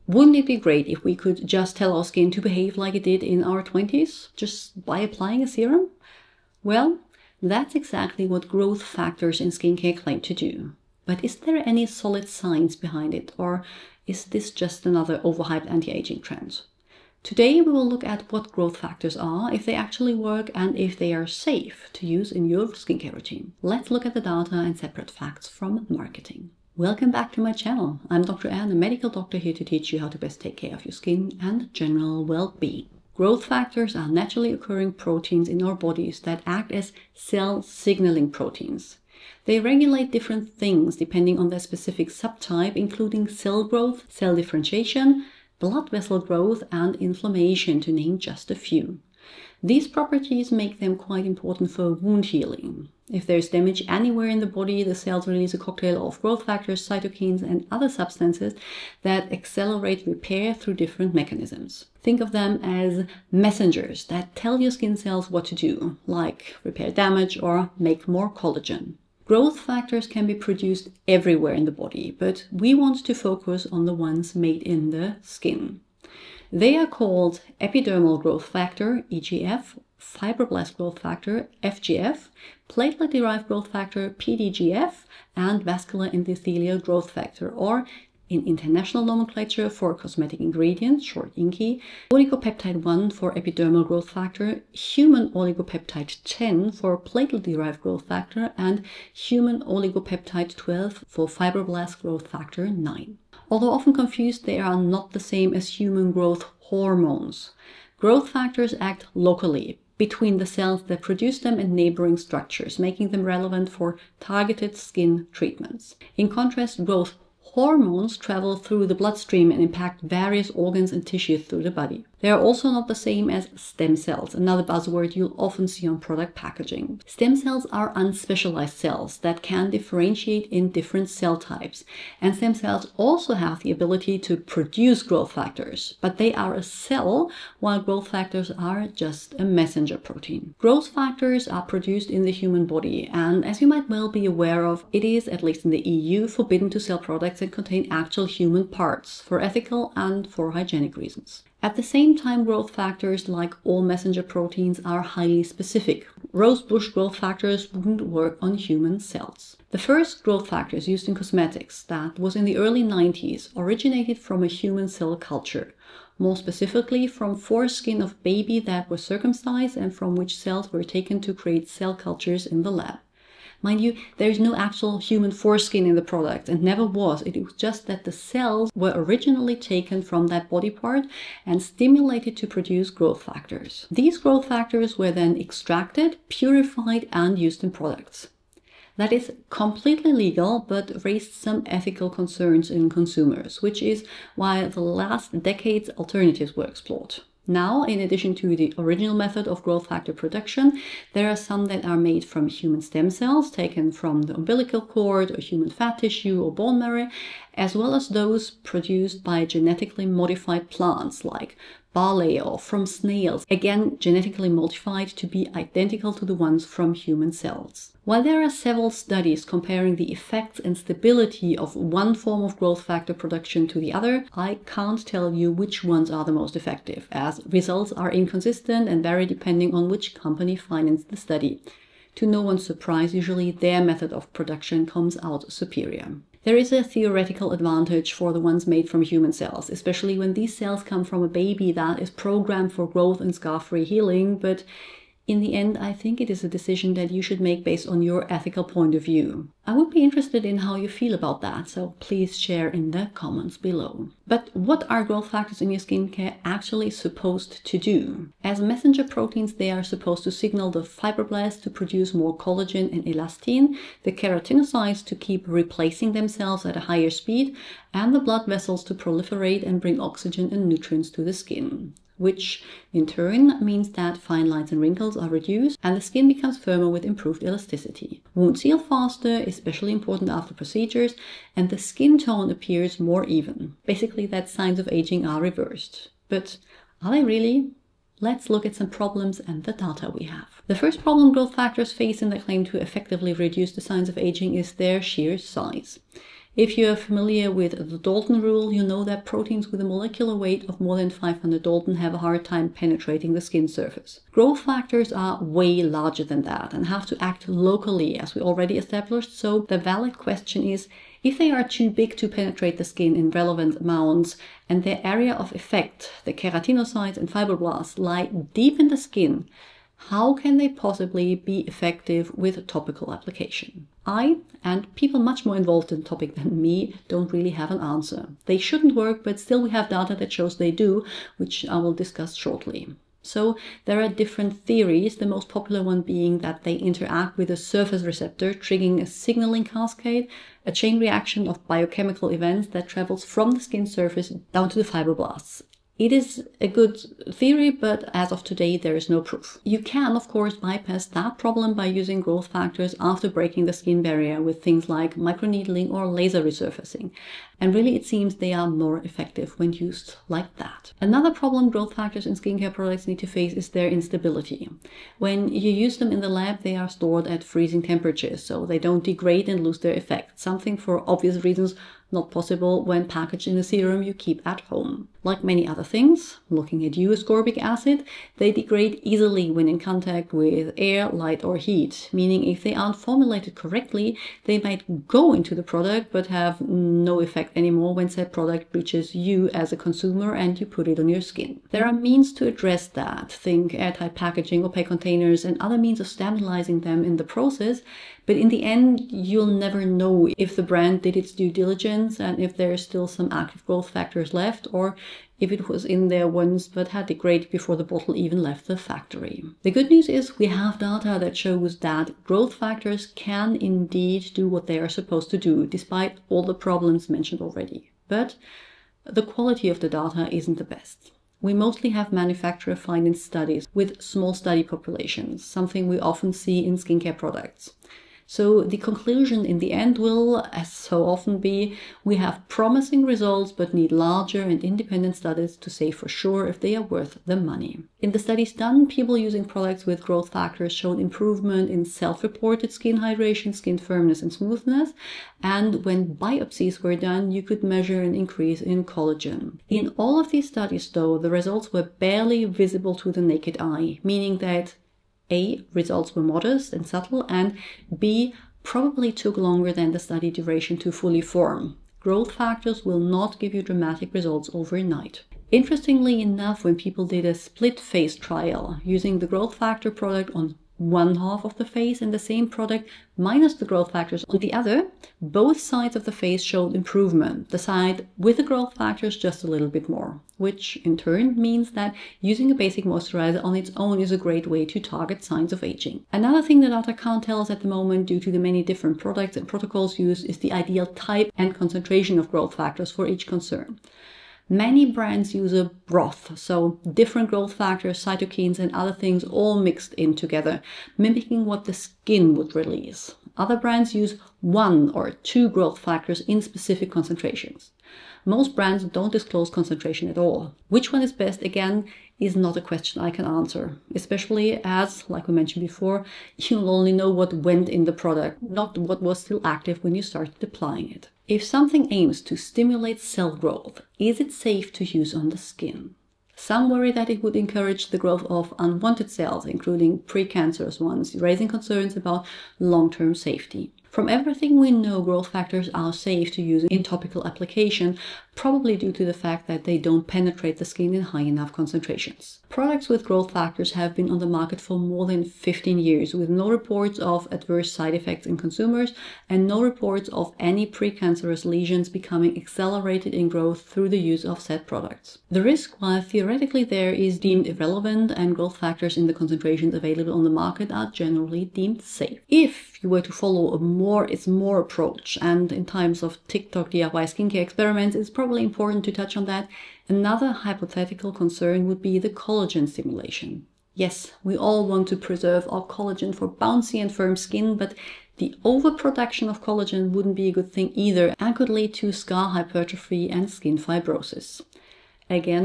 Wouldn't it be great if we could just tell our skin to behave like it did in our 20s, just by applying a serum? Well, that's exactly what growth factors in skincare claim to do. But is there any solid science behind it, or is this just another overhyped anti-aging trend? Today we will look at what growth factors are, if they actually work, and if they are safe to use in your skincare routine. Let's look at the data and separate facts from marketing. Welcome back to my channel. I'm Dr. Anne, a medical doctor here to teach you how to best take care of your skin and general well-being. Growth factors are naturally occurring proteins in our bodies that act as cell signaling proteins. They regulate different things depending on their specific subtype, including cell growth, cell differentiation, blood vessel growth, and inflammation, to name just a few. These properties make them quite important for wound healing. If there's damage anywhere in the body, the cells release a cocktail of growth factors, cytokines, and other substances that accelerate repair through different mechanisms. Think of them as messengers that tell your skin cells what to do, like repair damage or make more collagen. Growth factors can be produced everywhere in the body, but we want to focus on the ones made in the skin. They are called epidermal growth factor, EGF, fibroblast growth factor, FGF, platelet-derived growth factor, PDGF, and vascular endothelial growth factor, or in international nomenclature for cosmetic ingredients, short INCI, oligopeptide 1 for epidermal growth factor, human oligopeptide 10 for platelet-derived growth factor, and human oligopeptide 12 for fibroblast growth factor 9. Although often confused, they are not the same as human growth hormones. Growth factors act locally between the cells that produce them and neighboring structures, making them relevant for targeted skin treatments. In contrast, growth hormones travel through the bloodstream and impact various organs and tissues through the body. They are also not the same as stem cells, another buzzword you'll often see on product packaging. Stem cells are unspecialized cells that can differentiate in different cell types. And stem cells also have the ability to produce growth factors, but they are a cell, while growth factors are just a messenger protein. Growth factors are produced in the human body, and as you might well be aware of, it is, at least in the EU, forbidden to sell products that contain actual human parts for ethical and for hygienic reasons. At the same time, growth factors, like all messenger proteins, are highly specific. Rosebush growth factors wouldn't work on human cells. The first growth factors used in cosmetics, that was in the early 90s, originated from a human cell culture. More specifically, from foreskin of baby that was circumcised and from which cells were taken to create cell cultures in the lab. Mind you, there is no actual human foreskin in the product, and never was. It was just that the cells were originally taken from that body part and stimulated to produce growth factors. These growth factors were then extracted, purified, and used in products. That is completely legal, but raised some ethical concerns in consumers, which is why the last decades alternatives were explored. Now, in addition to the original method of growth factor production, there are some that are made from human stem cells taken from the umbilical cord or human fat tissue or bone marrow, as well as those produced by genetically modified plants like barley or from snails, again genetically modified to be identical to the ones from human cells. While there are several studies comparing the effects and stability of one form of growth factor production to the other, I can't tell you which ones are the most effective, as results are inconsistent and vary depending on which company financed the study. To no one's surprise, usually their method of production comes out superior. There is a theoretical advantage for the ones made from human cells, especially when these cells come from a baby that is programmed for growth and scar-free healing, but in the end, I think it is a decision that you should make based on your ethical point of view. I would be interested in how you feel about that, so please share in the comments below. But what are growth factors in your skincare actually supposed to do? As messenger proteins, they are supposed to signal the fibroblasts to produce more collagen and elastin, the keratinocytes to keep replacing themselves at a higher speed, and the blood vessels to proliferate and bring oxygen and nutrients to the skin, which in turn means that fine lines and wrinkles are reduced and the skin becomes firmer with improved elasticity. Wounds heal faster, especially important after procedures, and the skin tone appears more even. Basically, that signs of aging are reversed. But are they really? Let's look at some problems and the data we have. The first problem growth factors face in the claim to effectively reduce the signs of aging is their sheer size. If you are familiar with the Dalton rule, you know that proteins with a molecular weight of more than 500 Dalton have a hard time penetrating the skin surface. Growth factors are way larger than that and have to act locally, as we already established, so the valid question is, if they are too big to penetrate the skin in relevant amounts and their area of effect, the keratinocytes and fibroblasts, lie deep in the skin, how can they possibly be effective with topical application? I, and people much more involved in the topic than me, don't really have an answer. They shouldn't work, but still we have data that shows they do, which I will discuss shortly. So there are different theories, the most popular one being that they interact with a surface receptor, triggering a signaling cascade, a chain reaction of biochemical events that travels from the skin surface down to the fibroblasts. It is a good theory, but as of today, there is no proof. You can, of course, bypass that problem by using growth factors after breaking the skin barrier with things like microneedling or laser resurfacing. And really, it seems they are more effective when used like that. Another problem growth factors in skincare products need to face is their instability. When you use them in the lab, they are stored at freezing temperatures, so they don't degrade and lose their effect. Something for obvious reasons not possible when packaged in a serum you keep at home. Like many other things, looking at you, ascorbic acid, they degrade easily when in contact with air, light or heat, meaning if they aren't formulated correctly, they might go into the product but have no effect anymore when said product reaches you as a consumer and you put it on your skin. There are means to address that. Think airtight packaging, opaque containers and other means of stabilizing them in the process, but in the end you'll never know if the brand did its due diligence and if there is still some active growth factors left, or if it was in there once but had degraded before the bottle even left the factory. The good news is we have data that shows that growth factors can indeed do what they are supposed to do, despite all the problems mentioned already. But the quality of the data isn't the best. We mostly have manufacturer findings studies with small study populations, something we often see in skincare products. So the conclusion in the end will, as so often be, we have promising results but need larger and independent studies to say for sure if they are worth the money. In the studies done, people using products with growth factors showed improvement in self-reported skin hydration, skin firmness and smoothness, and when biopsies were done, you could measure an increase in collagen. In all of these studies, though, the results were barely visible to the naked eye, meaning that A, results were modest and subtle, and B, probably took longer than the study duration to fully form. Growth factors will not give you dramatic results overnight. Interestingly enough, when people did a split face trial using the growth factor product on one half of the face and the same product minus the growth factors on the other, both sides of the face showed improvement. The side with the growth factors just a little bit more, which in turn means that using a basic moisturizer on its own is a great way to target signs of aging. Another thing that data can't tell us at the moment due to the many different products and protocols used is the ideal type and concentration of growth factors for each concern. Many brands use a broth, so different growth factors, cytokines and other things all mixed in together, mimicking what the skin would release. Other brands use 1 or 2 growth factors in specific concentrations. Most brands don't disclose concentration at all. Which one is best, again, is not a question I can answer, especially as, like we mentioned before, you'll only know what went in the product, not what was still active when you started applying it. If something aims to stimulate cell growth, is it safe to use on the skin? Some worry that it would encourage the growth of unwanted cells, including precancerous ones, raising concerns about long-term safety. From everything we know, growth factors are safe to use in topical application, probably due to the fact that they don't penetrate the skin in high enough concentrations. Products with growth factors have been on the market for more than 15 years, with no reports of adverse side effects in consumers and no reports of any precancerous lesions becoming accelerated in growth through the use of said products. The risk, while theoretically there, is deemed irrelevant, and growth factors in the concentrations available on the market are generally deemed safe. If you were to follow a more is more approach, and in times of TikTok DIY skincare experiments, it's probably important to touch on that. Another hypothetical concern would be the collagen stimulation. Yes, we all want to preserve our collagen for bouncy and firm skin, but the overproduction of collagen wouldn't be a good thing either and could lead to scar hypertrophy and skin fibrosis. Again,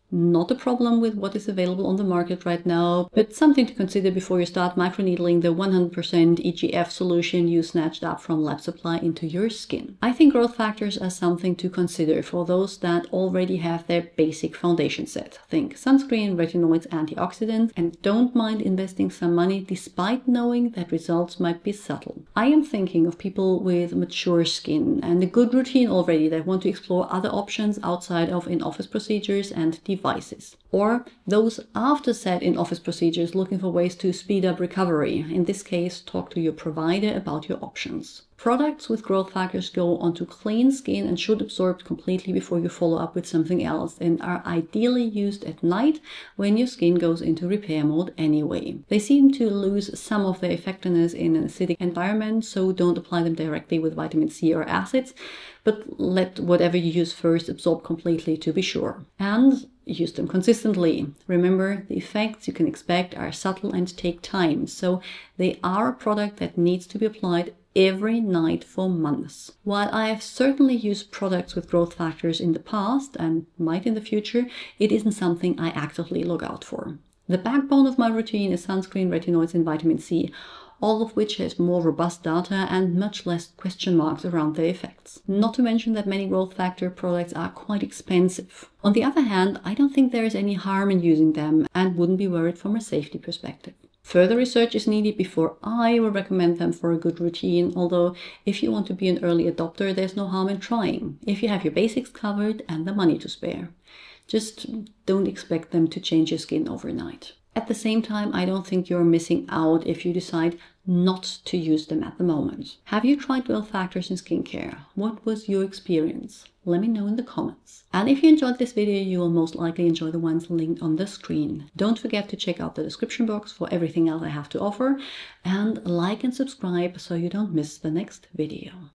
Not a problem with what is available on the market right now, but something to consider before you start microneedling the 100% EGF solution you snatched up from Lab Supply into your skin. I think growth factors are something to consider for those that already have their basic foundation set. Think sunscreen, retinoids, antioxidants, and don't mind investing some money despite knowing that results might be subtle. I am thinking of people with mature skin and a good routine already that want to explore other options outside of in-office procedures and devices. Or those after said in-office procedures looking for ways to speed up recovery. In this case, talk to your provider about your options. Products with growth factors go onto clean skin and should absorb completely before you follow up with something else, and are ideally used at night when your skin goes into repair mode anyway. They seem to lose some of their effectiveness in an acidic environment, so don't apply them directly with vitamin C or acids, but let whatever you use first absorb completely to be sure. And use them consistently. Remember, the effects you can expect are subtle and take time, so they are a product that needs to be applied every night for months. While I have certainly used products with growth factors in the past and might in the future, it isn't something I actively look out for. The backbone of my routine is sunscreen, retinoids, and vitamin C, all of which has more robust data and much less question marks around their effects. Not to mention that many growth factor products are quite expensive. On the other hand, I don't think there is any harm in using them and wouldn't be worried from a safety perspective. Further research is needed before I will recommend them for a good routine, although if you want to be an early adopter, there's no harm in trying, if you have your basics covered and the money to spare. Just don't expect them to change your skin overnight. At the same time, I don't think you're missing out if you decide not to use them at the moment. Have you tried growth factors in skincare? What was your experience? Let me know in the comments. And if you enjoyed this video, you will most likely enjoy the ones linked on the screen. Don't forget to check out the description box for everything else I have to offer, and like and subscribe so you don't miss the next video.